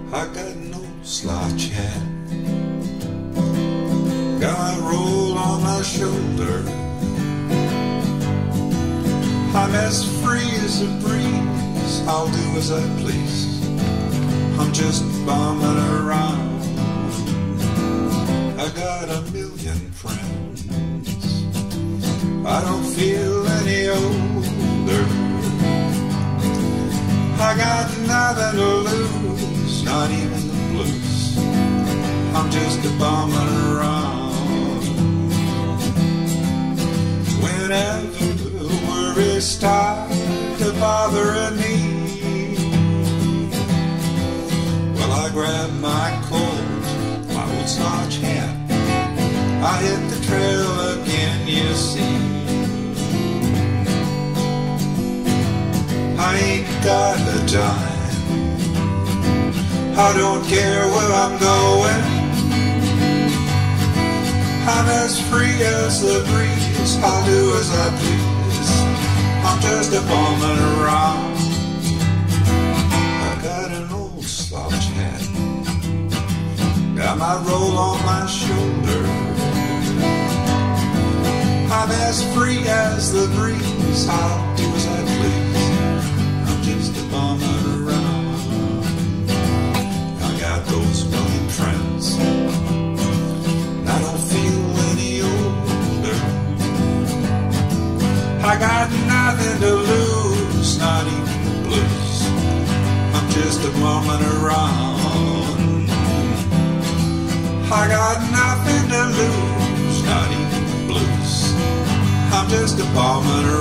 I got no slouch hat, got my roll on my shoulder. I'm as free as a breeze, I'll do as I please. I'm just bumming around. I got a million friends, I don't feel any older. I got nothing to lose, not even the blues. I'm just a bumming around. Whenever worries start to bothering me, well, I grab my coat, my old slouch hat, I hit the trail again, you see. I ain't got a dime, I don't care where I'm going. I'm as free as the breeze, I'll do as I please. I'm just a bumming around. I got an old slouch hat, got my roll on my shoulder. I'm as free as the breeze, I'll do as I please. I'm just a bumming around. I got those million friends, I don't feel any older. I got nothing to lose, not even the blues. I'm just a bumming around. I got nothing to lose, not even the blues. I'm just a bumming around.